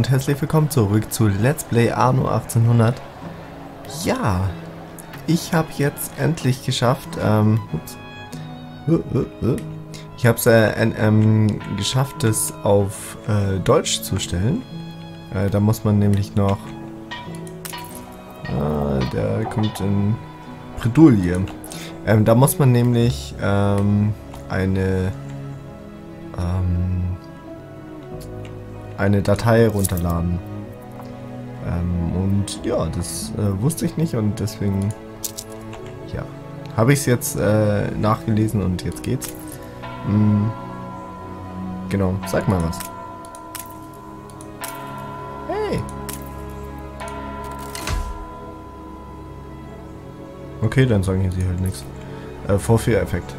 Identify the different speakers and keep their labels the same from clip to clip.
Speaker 1: und herzlich willkommen zurück zu Let's Play Anno 1800. Ja, ich habe jetzt endlich geschafft, ich habe es geschafft, es auf Deutsch zu stellen. Da muss man nämlich noch, der kommt in Bredouille. Da muss man nämlich eine Datei runterladen. Und ja, das wusste ich nicht und deswegen ja, habe ich es jetzt nachgelesen und jetzt geht's. Genau, sag mal was. Hey! Okay, dann sagen sie halt nichts. Vorführeffekt.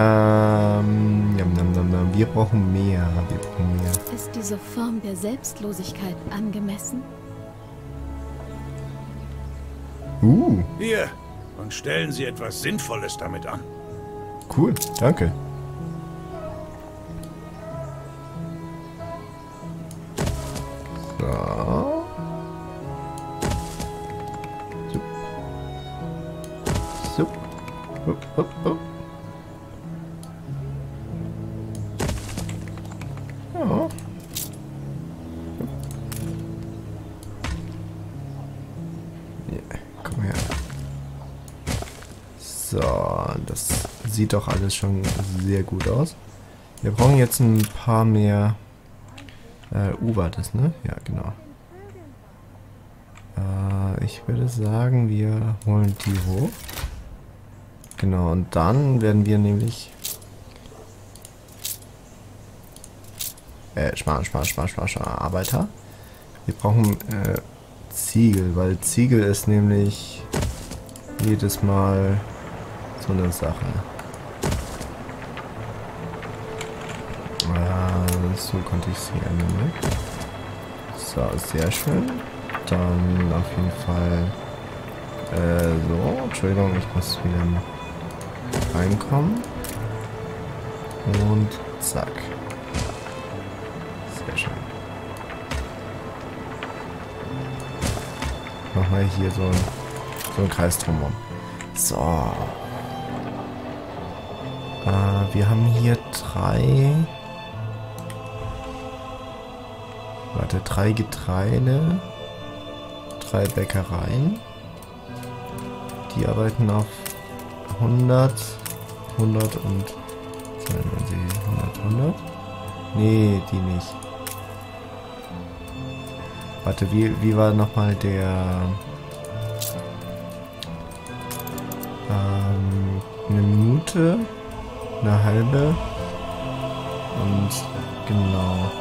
Speaker 1: Wir brauchen mehr.
Speaker 2: Ist diese Form der Selbstlosigkeit angemessen?
Speaker 3: Hier, und stellen Sie etwas Sinnvolles damit an.
Speaker 1: Cool, danke. So. So. So. Ja. Komm her. So, das sieht doch alles schon sehr gut aus. Wir brauchen jetzt ein paar mehr war das, ne? Ja, genau. Ich würde sagen, wir holen die hoch. Genau, und dann werden wir nämlich Arbeiter. Wir brauchen Ziegel, weil Ziegel ist nämlich jedes Mal so eine Sache. So konnte ich sie ändern. So, sehr schön. Dann auf jeden Fall so, Entschuldigung, ich muss wieder reinkommen. Und zack. Sehr schön. Nochmal hier so ein Kreis drumherum. So. Wir haben hier drei Getreide, 3 Bäckereien. Die arbeiten auf 100 und 100. Nee, die nicht. Warte, wie war nochmal der... eine Minute, eine halbe und genau.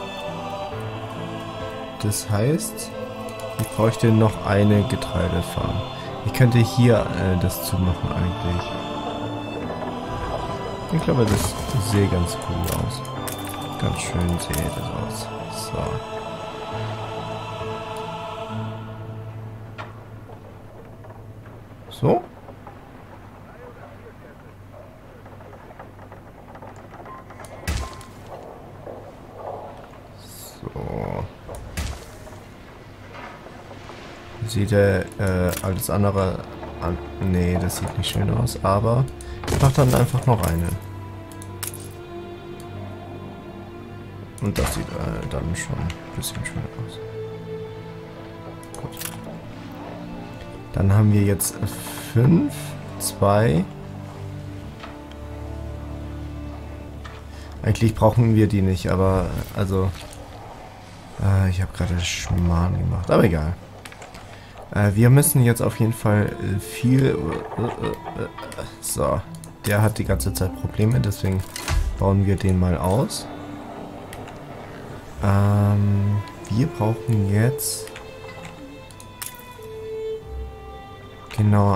Speaker 1: Das heißt, ich bräuchte noch eine Getreidefarm. Ich könnte hier das zumachen eigentlich. Ich glaube, das sieht ganz cool aus. Ganz schön sieht das aus. So. So. So. Sieht alles andere an. Nee, das sieht nicht schön aus, aber ich mache dann einfach noch eine. Und das sieht dann schon ein bisschen schöner aus. Gut. Dann haben wir jetzt 5, 2. Eigentlich brauchen wir die nicht, aber also ich habe gerade Schmarrn gemacht, aber egal. Wir müssen jetzt auf jeden Fall viel... so, der hat die ganze Zeit Probleme, deswegen bauen wir den mal aus. Wir brauchen jetzt genau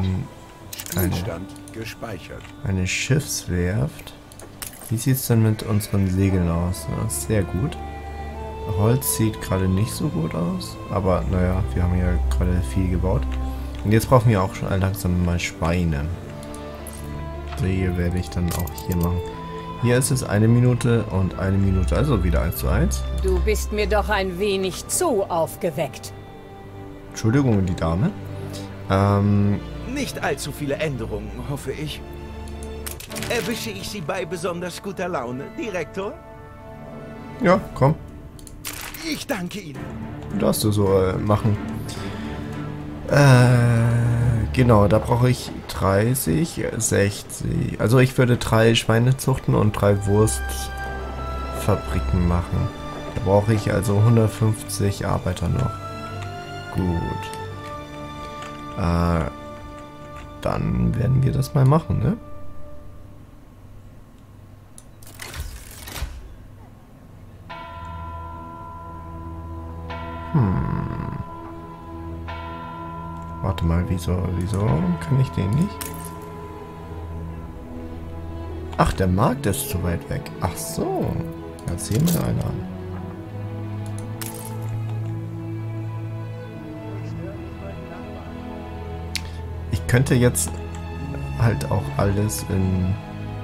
Speaker 1: eine Schiffswerft. Wie sieht es denn mit unseren Segeln aus? Ja, sehr gut. Holz sieht gerade nicht so gut aus, aber naja, wir haben ja gerade viel gebaut. Und jetzt brauchen wir auch schon langsam mal Schweine. Die werde ich dann auch hier machen. Hier ist es 1 Minute und 1 Minute, also wieder 1:1.
Speaker 4: Du bist mir doch ein wenig zu aufgeweckt.
Speaker 1: Entschuldigung, die Dame.
Speaker 5: Nicht allzu viele Änderungen, hoffe ich. Erwische ich Sie bei besonders guter Laune, Direktor?
Speaker 1: Ja, komm.
Speaker 5: Ich danke Ihnen.
Speaker 1: Darfst du so machen. Genau, da brauche ich 30, 60. Also ich würde 3 Schweinezuchten und 3 Wurstfabriken machen. Da brauche ich also 150 Arbeiter noch. Gut. Dann werden wir das mal machen, ne? Warte mal, wieso kann ich den nicht? Ach, der Markt ist zu weit weg. Ach so. Jetzt sehen wir einer an. Ich könnte jetzt halt auch alles in...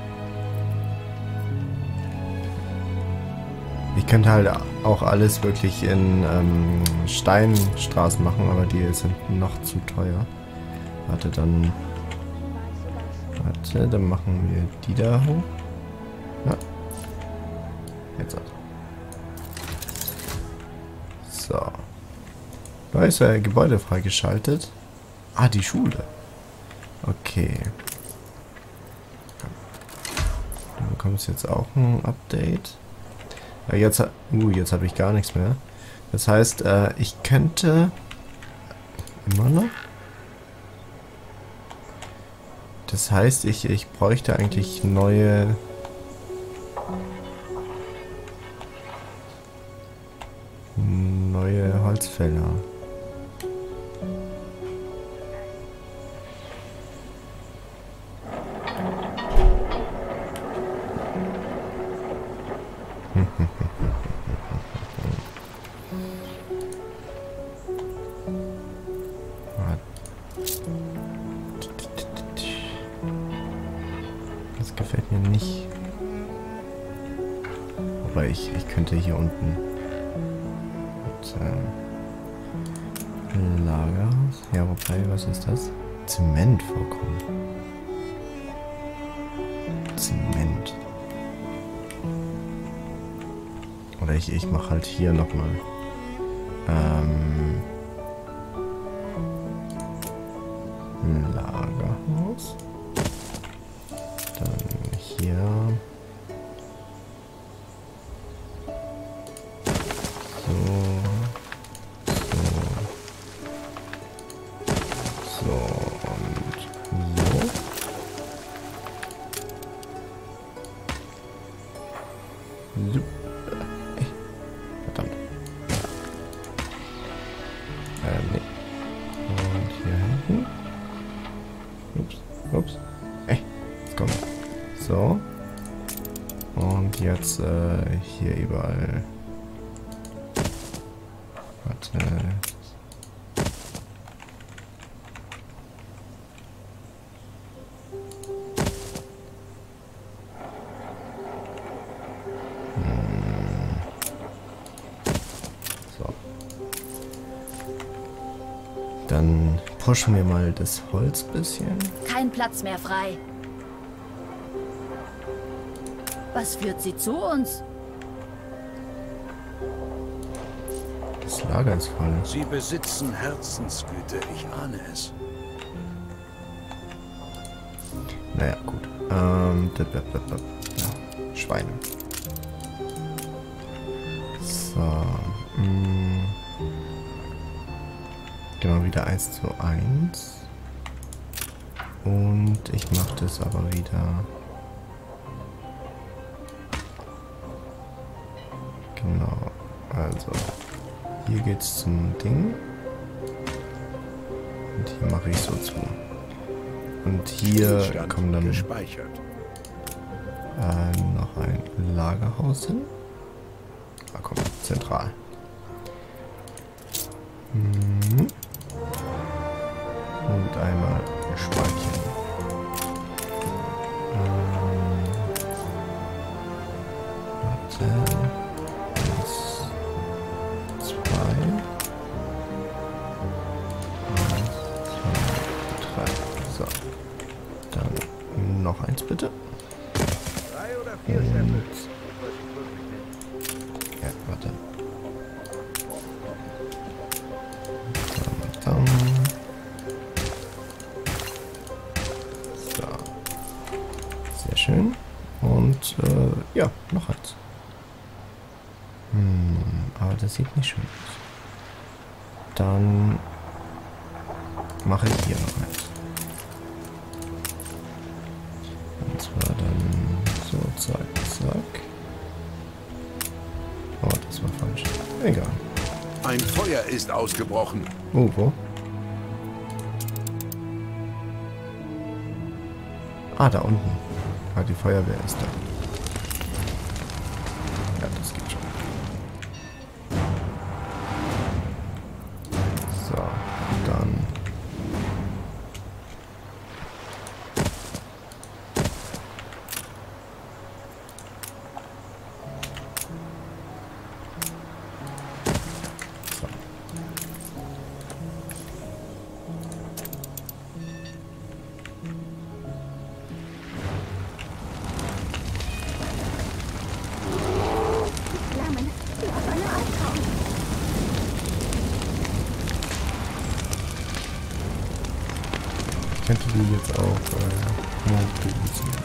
Speaker 1: Ich könnte halt auch alles wirklich in Steinstraßen machen, aber die sind noch zu teuer. Warte, dann machen wir die da hoch. Ja. Jetzt also. So. Neues Gebäude freigeschaltet. Ah, die Schule. Okay. Du bekommst jetzt auch ein Update. Jetzt habe ich gar nichts mehr. Das heißt, ich könnte immer noch. Das heißt, ich bräuchte eigentlich neue Holzfäller. Das gefällt mir nicht. Aber ich könnte hier unten mit, Lagerhaus. Ja, wobei, was ist das? Zement vorkommen. Zement. Oder ich mache halt hier nochmal. Lagerhaus. Dann hier. So. So und so. Verdammt. Nee. Und hier hinten. Ups. Jetzt kommt. So. Und jetzt hier überall. Warte. So. Dann pushen wir mal das Holz bisschen.
Speaker 6: Kein Platz mehr frei. Was führt sie zu uns?
Speaker 1: Das Lager ist voll.
Speaker 3: Sie besitzen Herzensgüte, ich ahne es.
Speaker 1: Naja, gut. Ja, Schweine. So. Genau, wieder 1:1. Und ich mache das aber wieder. Genau. Also. Hier geht's zum Ding. Und hier mache ich so zu. Und hier kommt dann
Speaker 3: gespeichert.
Speaker 1: Noch ein Lagerhaus hin. Ah, komm, zentral. Und einmal speichern. 2. 1, 2, 3. So. Dann noch eins bitte.
Speaker 5: 3 oder 4 Samples.
Speaker 1: Ja, warte. Dann. So. Sehr schön. Und ja, noch eins. Aber das sieht nicht schön aus. Dann mache ich hier noch eins. Und zwar dann so, zack, zack. Oh, das war falsch. Egal.
Speaker 3: Ein Feuer ist ausgebrochen.
Speaker 1: Oh, wo? Ah, da unten. Ah, die Feuerwehr ist da. Ja, das geht schon. So, dann. So.
Speaker 2: Flammen aus einem Albtraum.
Speaker 1: Ich könnte die jetzt auch mobilisieren.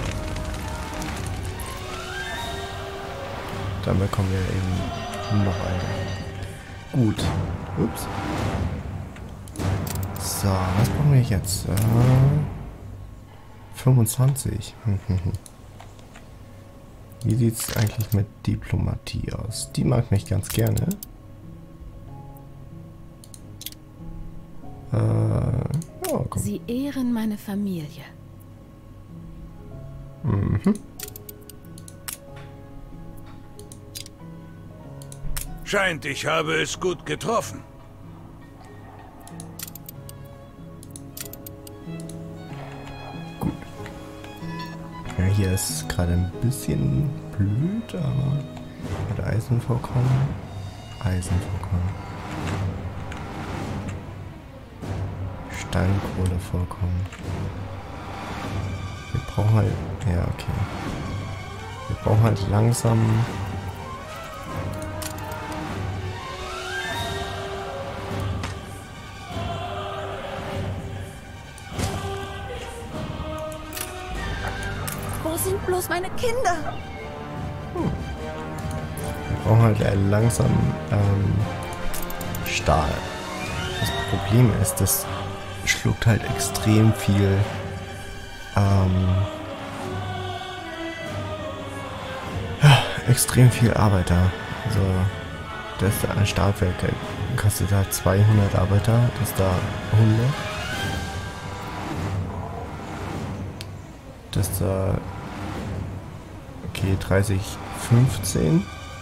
Speaker 1: Dann bekommen wir eben noch eine. Gut. Ups. So, was brauchen wir jetzt? 25. Wie sieht es eigentlich mit Diplomatie aus? Die mag mich ganz gerne. Oh, komm.
Speaker 2: Sie ehren meine Familie.
Speaker 1: Mhm.
Speaker 3: Scheint, ich habe es gut getroffen.
Speaker 1: Ja, hier ist es gerade ein bisschen blöd, aber hat Eisenvorkommen. Eisenvorkommen. Steinkohle vorkommen. Wir brauchen halt. Ja, okay. Wir brauchen halt langsam.
Speaker 6: Wo sind bloß meine Kinder?
Speaker 1: Wir brauchen halt langsam Stahl. Das Problem ist, das schluckt halt extrem viel extrem viel Arbeiter. Also das ist ein Stahlwerk, kostet da 200 Arbeiter, das ist da 100. Das ist da okay 30, 15.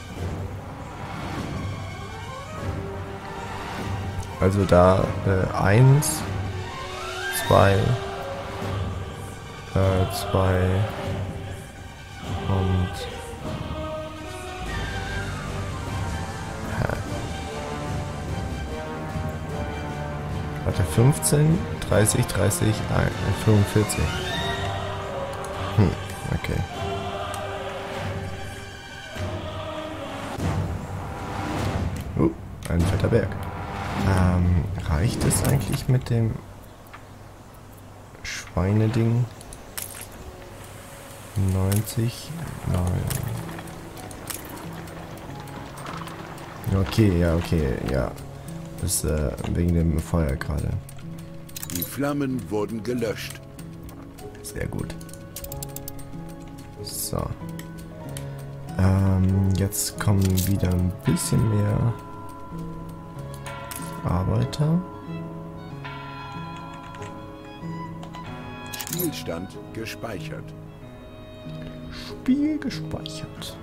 Speaker 1: Also da 1, 2, 2 und warte, 15, 30, 30, 45. Okay. Ein fetter Berg. Reicht es eigentlich mit dem Schweineding? 90? Nein. Okay, ja, okay, ja. Das ist wegen dem Feuer gerade.
Speaker 3: Die Flammen wurden gelöscht.
Speaker 1: Sehr gut. So. Jetzt kommen wieder ein bisschen mehr Arbeiter.
Speaker 3: Spielstand gespeichert.
Speaker 1: Spiel gespeichert.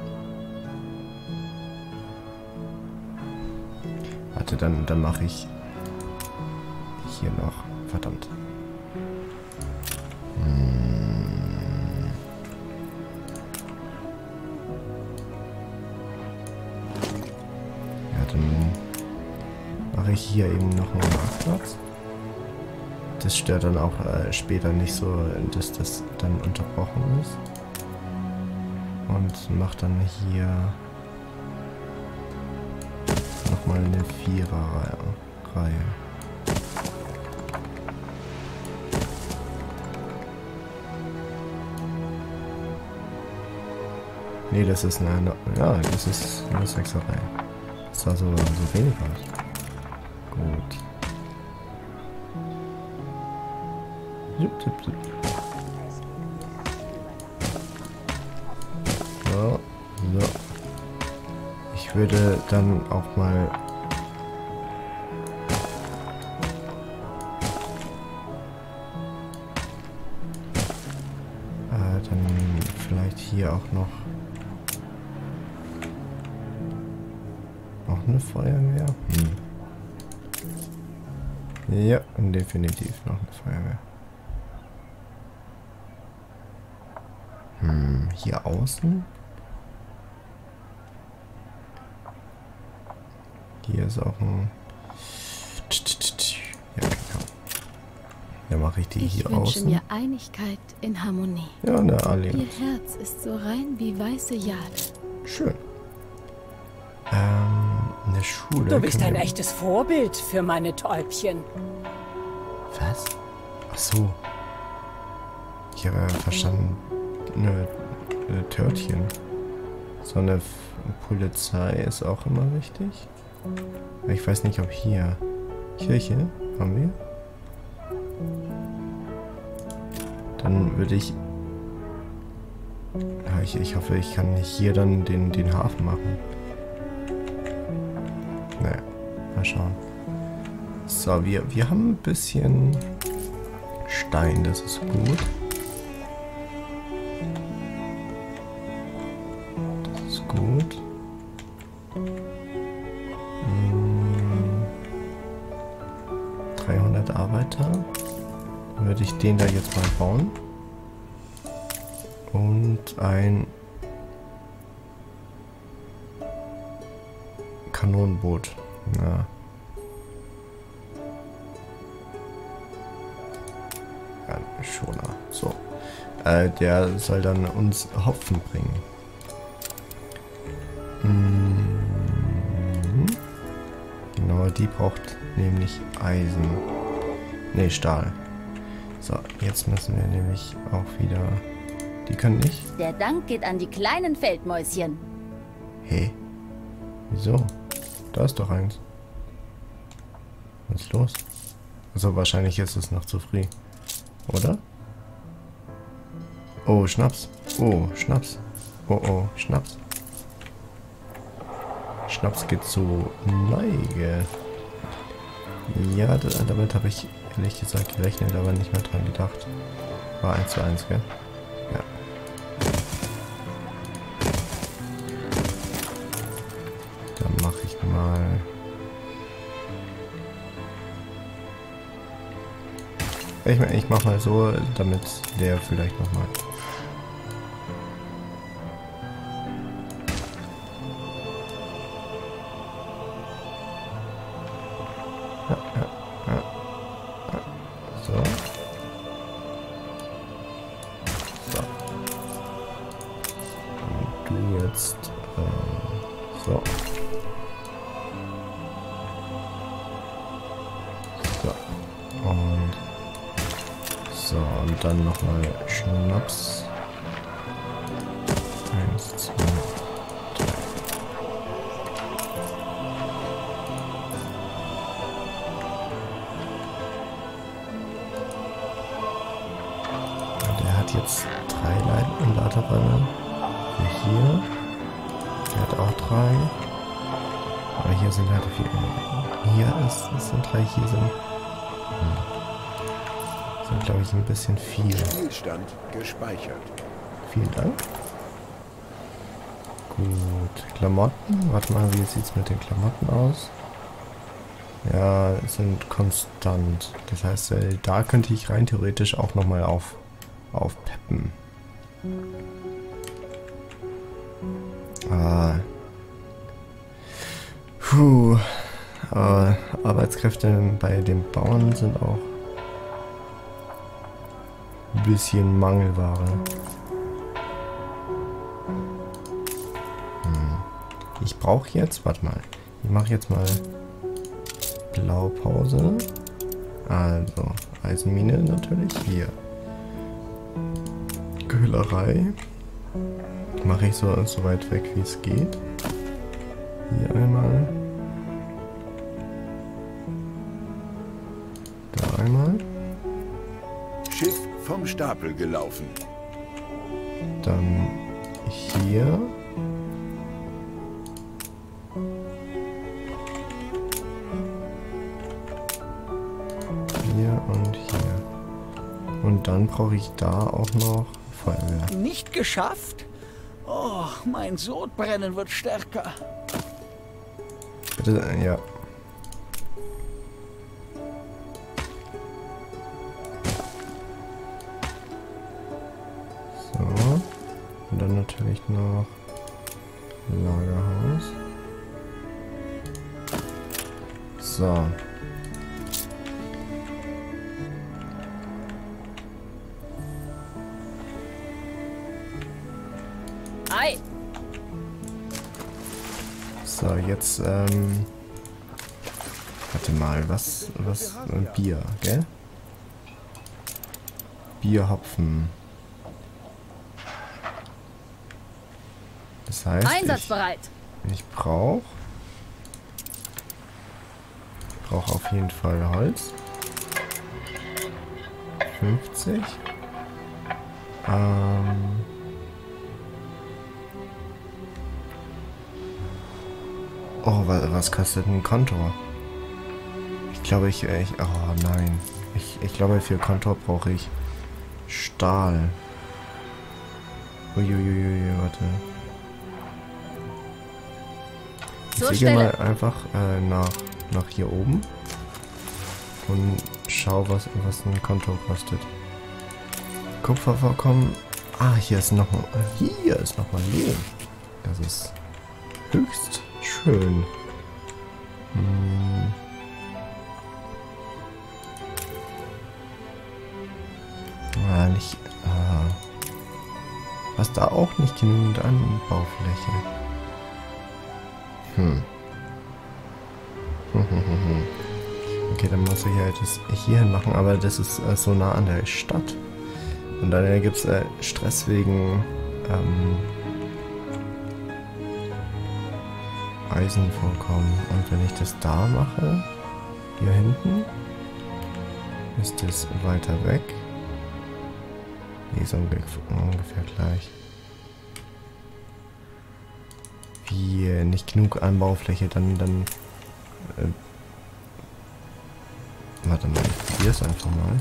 Speaker 1: Warte, dann mache ich hier noch. Verdammt. mache ich hier eben noch einen Marktplatz. Das stört dann auch später nicht so, dass das dann unterbrochen ist. Und mache dann hier nochmal eine Vierer-Reihe. Nee, das ist eine... Ja, das ist eine Sechserei. Das sah so wenig aus. Gut. Jupp, jupp, jupp. So, so. Ich würde dann auch mal... dann vielleicht hier auch noch... Noch eine Feuerwehr? Ja, definitiv noch eine Feuerwehr. Hier außen? Hier ist auch ein... Ja, genau. Dann mache ich die hier außen.
Speaker 2: Ich wünsche mir Einigkeit in Harmonie.
Speaker 1: Ja, eine Allianz.
Speaker 2: Ihr Herz ist so rein wie weiße Jade.
Speaker 1: Schön. Eine Schule.
Speaker 4: Du bist ein echtes Vorbild für meine Täubchen.
Speaker 1: Was? Ach so. Ich habe verstanden, eine Törtchen. So eine Polizei ist auch immer wichtig. Ich weiß nicht, ob hier... Kirche haben wir. Dann würde ich... Ja, ich hoffe, ich kann hier dann den Hafen machen. Naja, mal schauen. So, wir haben ein bisschen Stein, das ist gut. Das ist gut. 300 Arbeiter. Dann würde ich den da jetzt mal bauen. Und ein Kanonenboot. Ja. Ja, Schoner. So. Der soll dann uns Hopfen bringen. Genau, die braucht nämlich Eisen. Ne, Stahl. So, jetzt müssen wir nämlich auch wieder... Die können nicht.
Speaker 6: Der Dank geht an die kleinen Feldmäuschen.
Speaker 1: Hey. Wieso? Da ist doch eins. Was ist los? Also wahrscheinlich ist es noch zu früh. Oder? Oh, Schnaps. Oh, Schnaps. Oh, oh, Schnaps. Schnaps geht zu Neige. Ja, damit habe ich ehrlich gesagt gerechnet, aber nicht mehr dran gedacht. War 1:1, gell? Ja. Dann mache ich mal... Ich mach mal so, damit der vielleicht nochmal... So. So. Und du jetzt... so. So. Und... So, und dann nochmal Schnaps. 1, 2, 3. Der hat jetzt 3 Laderäume. Hier. Der hat auch 3. Aber hier sind halt 4. Hier sind 3, hier sind... sind, glaube ich, ein bisschen viel.
Speaker 3: Spielstand gespeichert.
Speaker 1: Vielen Dank. Gut. Klamotten. Warte mal, wie sieht es mit den Klamotten aus? Ja, sind konstant. Das heißt, da könnte ich rein theoretisch auch nochmal aufpeppen. Puh. Arbeitskräfte bei den Bauern sind auch ein bisschen Mangelware. Ich brauche jetzt, warte mal, ich mache jetzt mal Blaupause. Also, Eisenmine natürlich, hier. Köhlerei. Mache ich so weit weg, wie es geht. Hier einmal. Da einmal.
Speaker 3: Schiff vom Stapel gelaufen.
Speaker 1: Dann hier. Hier und hier. Und dann brauche ich da auch noch Feuerwehr.
Speaker 7: Nicht geschafft? Oh, mein Sodbrennen wird stärker.
Speaker 1: Bitte, ja. So. Und dann natürlich noch Lagerhaus. So.
Speaker 4: Ei!
Speaker 1: So, jetzt, warte mal, was, Bier, gell? Bier, Hopfen. Das heißt,
Speaker 6: Einsatzbereit.
Speaker 1: ich brauche auf jeden Fall Holz. 50. Oh, was kostet ein Kontor? Ich glaube, oh nein. Ich glaube, für Kontor brauche ich Stahl. Uiuiui, warte. Ich gehe mal einfach nach hier oben und schau, was ein Kontor kostet. Kupfervorkommen. Ah, hier ist noch mal Lehm. Das ist höchst schön. Was da auch nicht genügend Anbaufläche. Okay, dann muss ich halt das hier hin machen, aber das ist so nah an der Stadt. Und dann gibt es Stress wegen Eisenvorkommen. Und wenn ich das da mache, hier hinten, ist das weiter weg. Nee, ist ungefähr gleich. Wie nicht genug Anbaufläche, dann warte mal, ich probiere es einfach mal.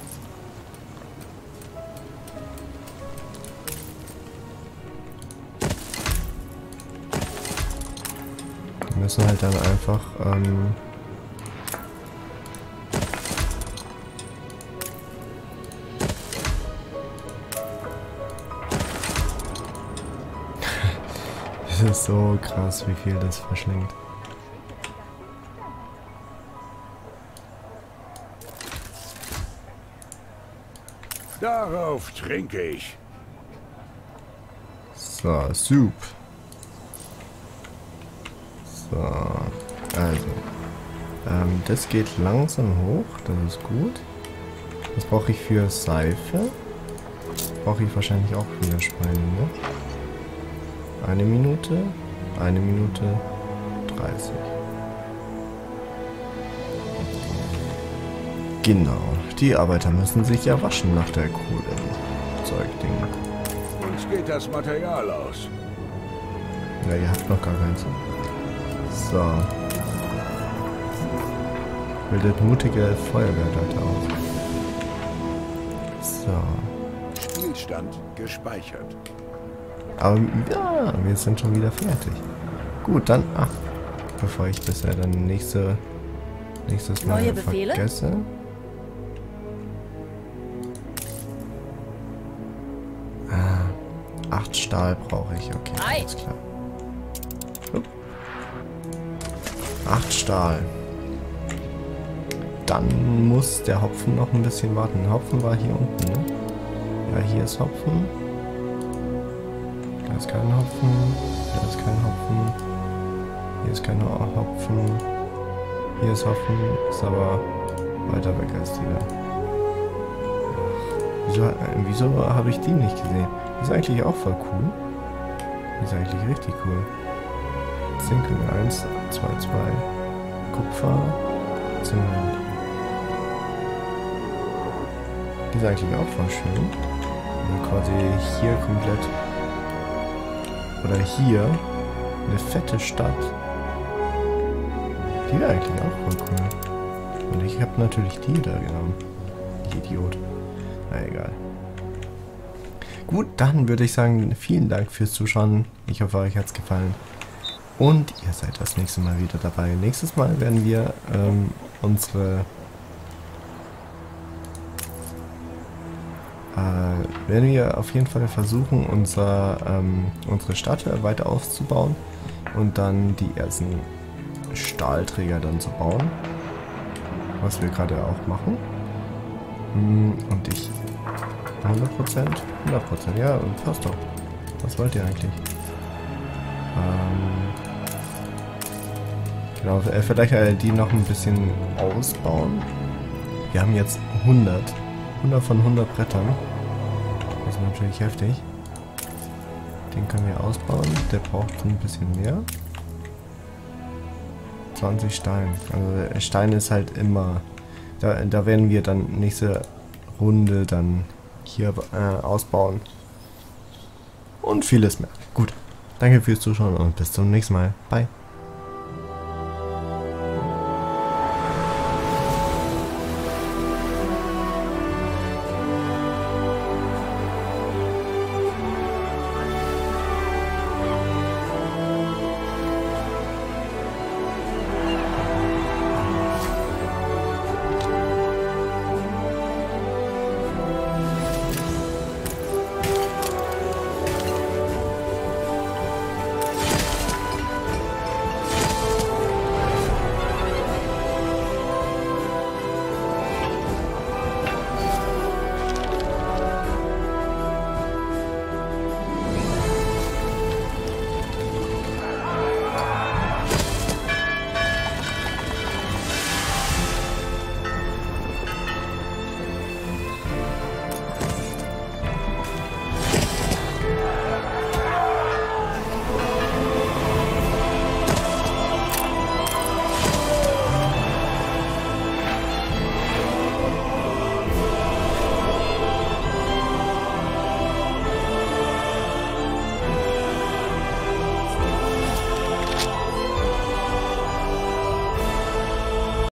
Speaker 1: Wir müssen halt dann einfach das ist so krass, wie viel das verschlingt.
Speaker 3: Darauf trinke ich.
Speaker 1: So, Soup. So, also. Das geht langsam hoch, das ist gut. Das brauche ich für Seife. Brauche ich wahrscheinlich auch wieder Schweine, ne? 1 Minute, 1 Minute 30. Genau, die Arbeiter müssen sich ja waschen nach der Kohlenzeugding.
Speaker 3: Uns geht das Material aus.
Speaker 1: Ja, ihr habt noch gar keins. So. Bildet mutige Feuerwehrleute auf. So.
Speaker 3: Spielstand gespeichert.
Speaker 1: Aber ja, wir sind schon wieder fertig. Gut, dann, bevor ich das ja dann nächstes Mal
Speaker 6: Neue Befehle?
Speaker 1: vergesse. Ah, 8 Stahl brauche ich, okay, alles klar. 8 Stahl. dann muss der Hopfen noch ein bisschen warten. Hopfen war hier unten, ne? Ja, hier ist Hopfen. Da ist kein Hopfen. Da ist kein Hopfen. Hier ist kein Hopfen. Hier ist Hopfen. Ist aber weiter weg als die da. Wieso habe ich die nicht gesehen? Die ist eigentlich auch voll cool. Die ist eigentlich richtig cool. Zinken 1, 2, 2. Kupfer. Zement. Die ist eigentlich auch voll schön. Und quasi hier komplett. Oder hier. Eine fette Stadt. Die wäre eigentlich auch voll cool. Und ich habe natürlich die da genommen. Ich Idiot. Na egal. Gut, dann würde ich sagen, vielen Dank fürs Zuschauen. Ich hoffe, euch hat es gefallen. Und ihr seid das nächste Mal wieder dabei. Nächstes Mal werden wir werden wir auf jeden Fall versuchen, unsere Stadt weiter auszubauen und dann die ersten Stahlträger dann zu bauen, was wir gerade auch machen. Und ich 100%? 100%, ja, passt doch. Was wollt ihr eigentlich? Genau, vielleicht die noch ein bisschen ausbauen. Wir haben jetzt 100 von 100 Brettern. Das ist natürlich heftig. Den können wir ausbauen. Der braucht ein bisschen mehr. 20 Stein. Also Stein ist halt immer... Da werden wir dann nächste Runde dann hier ausbauen. Und vieles mehr. Gut. Danke fürs Zuschauen und bis zum nächsten Mal. Bye.